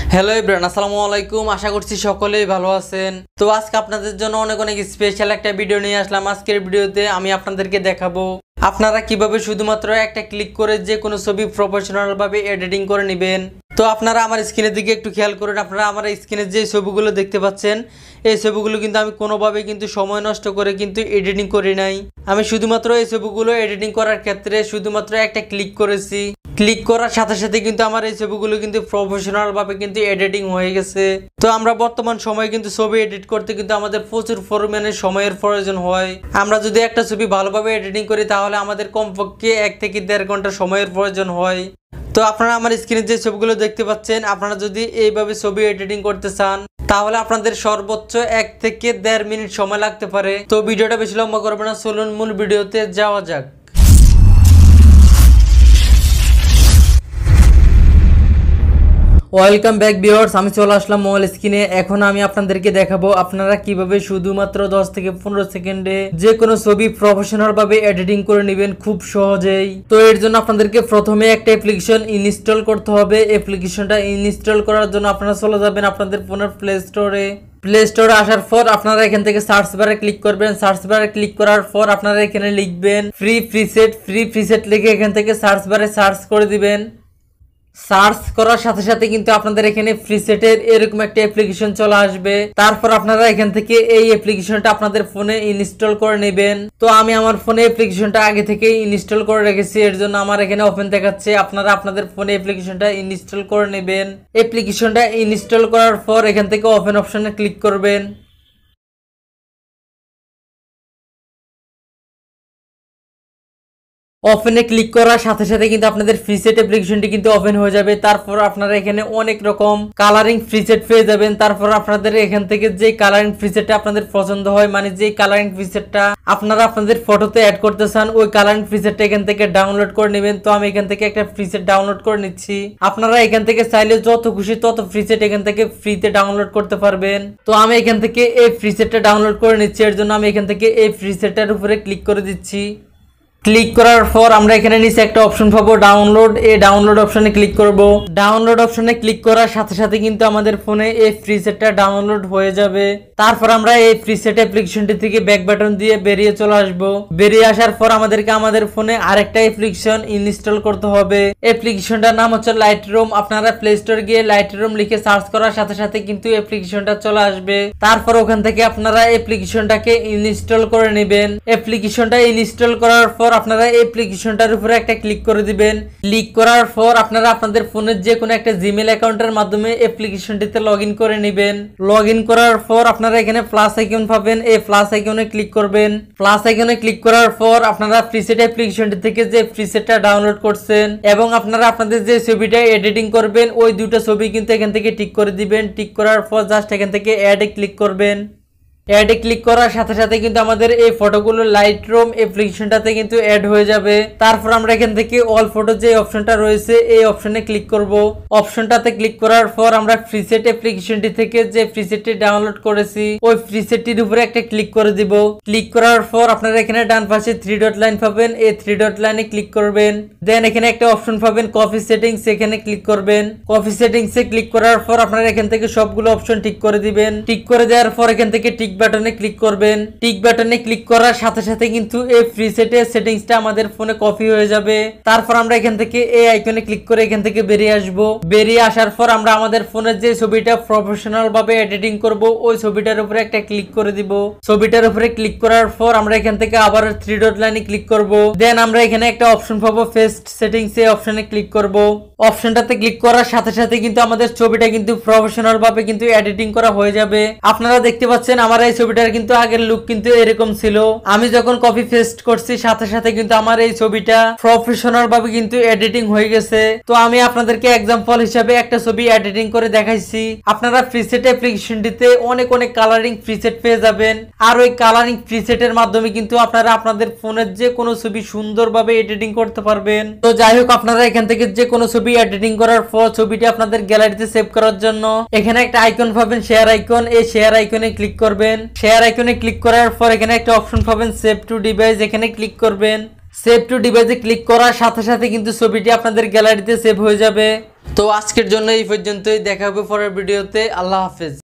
Hello everyone, আসসালামু আলাইকুম। আশা করছি সকলেই ভালো আছেন। তো আজকে আপনাদের জন্য অনেক অনেক স্পেশাল একটা ভিডিও নিয়ে আসলাম। আজকের ভিডিওতে আমি আপনাদেরকে দেখাবো আপনারা কিভাবে শুধুমাত্র একটা ক্লিক করে যে কোনো ছবি প্রফেশনাল ভাবে এডিটিং করে নেবেন। তো আপনারা আমার স্ক্রিনের দিকে একটু খেয়াল করুন। আপনারা আমার স্ক্রিনে যে ছবিগুলো দেখতে পাচ্ছেন, এই ছবিগুলো কিন্তু আমি কোনোভাবে কিন্তু সময় নষ্ট করে কিন্তু এডিটিং করি নাই। আমি শুধুমাত্র এই ছবিগুলো এডিটিং করার ক্ষেত্রে শুধুমাত্র একটা ক্লিক করেছি। ক্লিক করার সাথে সাথে কিন্তু আমার এই ছবিগুলো কিন্তু প্রফেশনাল ভাবে কিন্তু এডিটিং হয়ে গেছে। তো আমরা বর্তমান সময়ে কিন্তু ছবি এডিট করতে কিন্তু আমাদের প্রচুর পরিমাণে সময়ের প্রয়োজন হয়। আমরা যদি একটা ছবি ভালোভাবে এডিটিং করি তাহলে আমাদের কমপক্ষে 1 থেকে 1.5 ঘন্টা সময়ের প্রয়োজন হয়। তো আপনারা আমার স্ক্রিনে যে ছবিগুলো দেখতে পাচ্ছেন, আপনারা যদি এইভাবে ছবি এডিটিং করতে চান তাহলে আপনাদের সর্বোচ্চ 1 থেকে 1.5 মিনিট সময় লাগতে পারে। তো ভিডিওটা বেশি লম্বা করবে না, চলুন মূল ভিডিওতে যাওয়া যাক। ওয়েলকাম ব্যাক ভিউয়ার্স, আমি চলে আসলাম মোবাইল স্ক্রিনে। এখন আমি আপনাদেরকে দেখাবো আপনারা কিভাবে শুধুমাত্র 10 থেকে 15 সেকেন্ডে যে কোনো ছবি প্রফেশনাল ভাবে এডিটিং করে নেবেন খুব সহজেই। তো এর জন্য আপনাদেরকে প্রথমে একটা অ্যাপ্লিকেশন ইনস্টল করতে হবে। অ্যাপ্লিকেশনটা ইনস্টল করার জন্য আপনারা চলে যাবেন আপনাদের ফোনের প্লে স্টোরে আসার পর আপনারা এখান থেকে সার্চ বারে ক্লিক করবেন। সার্চ বারে ক্লিক করার পর আপনারা এখানে লিখবেন ফ্রি প্রিসেট লিখে এখান থেকে সার্চ বারে সার্চ করে দিবেন। সার্চ করার সাথে সাথে কিন্তু আপনাদের এখানে প্রিসেটের এরকম একটা অ্যাপ্লিকেশন চলে আসবে। তারপর আপনারা এখান থেকে এই অ্যাপ্লিকেশনটা আপনাদের ফোনে ইনস্টল করে নেবেন। তো আমি আমার ফোনে অ্যাপ্লিকেশনটা আগে থেকে ইনস্টল করে রেখেছি, এর জন্য আমার এখানে ওপেন দেখাচ্ছে। আপনারা আপনাদের ফোনে অ্যাপ্লিকেশনটা ইনস্টল করে নেবেন। অ্যাপ্লিকেশনটা ইনস্টল করার পর এখান থেকে ওপেন অপশনে ক্লিক করবেন। ওপেনে ক্লিক করার সাথে সাথে কিন্তু আপনাদের প্রিসেট অ্যাপ্লিকেশনটি কিন্তু ওপেন হয়ে যাবে। তারপর আপনারা এখানে অনেক রকম কালারিং প্রিসেট পেয়ে যাবেন। তারপর আপনাদের এখান থেকে যে কালারিং প্রিসেটটা আপনাদের পছন্দ হয়, মানে যে কালারিং প্রিসেটটা আপনারা আপনাদের ফটোতে অ্যাড করতে চান, ওই কালারিং প্রিসেটটা এখান থেকে ডাউনলোড করে নেবেন। তো আমি এখান থেকে একটা প্রিসেট ডাউনলোড করে নিচ্ছি। আপনারা এখান থেকে চাইলে যত খুশি তত প্রিসেট এখান থেকে ফ্রিতে ডাউনলোড করতে পারবেন। তো আমি এখান থেকে এই প্রিসেটটা ডাউনলোড করে নিচ্ছি, এর জন্য আমি এখান থেকে এই প্রিসেটটার উপরে ক্লিক করে দিচ্ছি। ক্লিক করার পর আমরা এখানে নিচে একটা অপশন পাবো ডাউনলোড। এই ডাউনলোড অপশনে ক্লিক করব। ডাউনলোড অপশনে ক্লিক করার সাথে সাথে কিন্তু আমাদের ফোনে এই প্রিসেটটা ডাউনলোড হয়ে যাবে। তারপর আমরা এই প্রিসেট অ্যাপ্লিকেশনটি থেকে ব্যাক বাটন দিয়ে বেরিয়ে চলে আসব। বেরিয়ে আসার পর আমাদেরকে আমাদের ফোনে আরেকটা অ্যাপ্লিকেশন ইনস্টল করতে হবে। অ্যাপ্লিকেশনটার নাম হচ্ছে লাইটরুম। আপনারা প্লে স্টোর গিয়ে লাইটরুম লিখে সার্চ করার সাথে সাথে কিন্তু অ্যাপ্লিকেশনটা চলে আসবে। তারপর ওখান থেকে আপনারা অ্যাপ্লিকেশনটাকে ইনস্টল করে নেবেন। অ্যাপ্লিকেশনটা ইনস্টল করার পর আপনারা অ্যাপ্লিকেশনটার উপরে একটা ক্লিক করে দিবেন। ক্লিক করার পর আপনারা আপনাদের ফোনের যে কোনো একটা জিমেল অ্যাকাউন্টের মাধ্যমে অ্যাপ্লিকেশনটিতে লগইন করে নেবেন। লগইন করার পর আপনারা এখানে প্লাস আইকন পাবেন, এই প্লাস আইকনে ক্লিক করবেন। প্লাস আইকনে ক্লিক করার পর আপনারা প্রিসেট অ্যাপ্লিকেশনটি থেকে যে প্রিসেটটা ডাউনলোড করছেন এবং আপনারা আপনাদের যে ছবিটা এডিটিং করবেন ওই দুটো ছবি কিন্তু এখান থেকে টিক করে দিবেন। টিক করার পর জাস্ট এখান থেকে অ্যাডে ক্লিক করবেন। অ্যাডে ক্লিক করার সাথে সাথে কিন্তু আমাদের এই ফটোগুলো লাইটরুম অ্যাপ্লিকেশনটাতে কিন্তু অ্যাড হয়ে যাবে। তারপর আমরা এখান থেকে অল ফটো যে অপশনটা রয়েছে এই অপশনে ক্লিক করব। অপশনটাতে ক্লিক করার পর আমরা প্রিসেট অ্যাপ্লিকেশনটি থেকে যে প্রিসেটটি ডাউনলোড করেছি ওই প্রিসেটটির উপরে একটা ক্লিক করে দিব। ক্লিক করার পর আপনারা এখানে ডান পাশে 3 ডট লাইন পাবেন, এই 3 ডট লাইনে ক্লিক করবেন। দেন এখানে একটা অপশন পাবেন কপি সেটিংস, এখানে ক্লিক করবেন। কপি সেটিংসে ক্লিক করার পর আপনারা এখান থেকে সবগুলো অপশন ঠিক করে দিবেন। ঠিক করে দেওয়ার পর এখান থেকে টিক বাটনে ক্লিক করবেন। টিক বাটনে ক্লিক করার সাথে সাথে কিন্তু এই প্রিসেটের সেটিংসটা আমাদের ফোনে কপি হয়ে যাবে। তারপর আমরা এখান থেকে এই আইকনে ক্লিক করে এখান থেকে বেরিয়ে আসব। বেরিয়ে আসার পর আমরা আমাদের ফোনের যে ছবিটা প্রফেশনাল ভাবে এডিটিং করব ওই ছবিটার উপরে একটা ক্লিক করে দিব। ছবিটার উপরে ক্লিক করার পর আমরা এখান থেকে আবার 3 ডট লাইনে ক্লিক করব। দেন আমরা এখানে একটা অপশন পাবো ফেস্ট সেটিংস, এই অপশনে ক্লিক করব। অপশনটাতে ক্লিক করার সাথে সাথে কিন্তু আমাদের ছবিটা কিন্তু প্রফেশনাল ভাবে কিন্তু এডিটিং করা হয়ে যাবে। আপনারা দেখতে পাচ্ছেন আমার এই ছবিটার কিন্তু আগের লুক কিন্তু এরকম ছিল। আমি যখন কপি পেস্ট করছি সাথে সাথে কিন্তু আমার এই ছবিটা প্রফেশনাল ভাবে কিন্তু এডিটিং হয়ে গেছে। তো আমি আপনাদেরকে एग्जांपल হিসেবে একটা ছবি এডিটিং করে দেখাইছি। আপনারা প্রিসেট অ্যাপ্লিকেশনটিতে অনেক অনেক কালারিং প্রিসেট পেয়ে যাবেন, আর ওই কালারিং প্রিসেটের মাধ্যমে কিন্তু আপনারা আপনাদের ফোনের যে কোনো ছবি সুন্দরভাবে এডিটিং করতে পারবেন। তো যাই হোক, আপনারা এখান থেকে যে কোনো ছবি এডিটিং করার পর ছবিটি আপনাদের গ্যালারিতে সেভ করার জন্য এখানে একটা আইকন পাবেন শেয়ার আইকন, এই শেয়ার আইকনে ক্লিক করবেন। শেয়ার আইকনে ক্লিক করার পর এখানে একটা অপশন পাবেন সেভ টু ডিভাইস, এখানে ক্লিক করবেন। সেভ টু ডিভাইসে ক্লিক করার সাথে সাথে কিন্তু ছবিটি আপনাদের গ্যালারিতে সেভ হয়ে যাবে। তো আজকের জন্য এই পর্যন্তই, দেখা হবে পরের ভিডিওতে। আল্লাহ হাফেজ।